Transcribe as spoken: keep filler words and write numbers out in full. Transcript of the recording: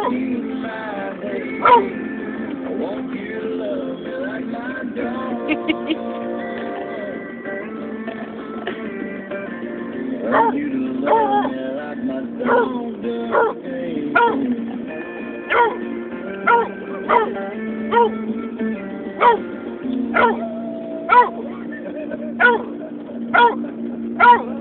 my baby. I want you to love me like my dog. I want you to love me like my dog does, baby. Oh!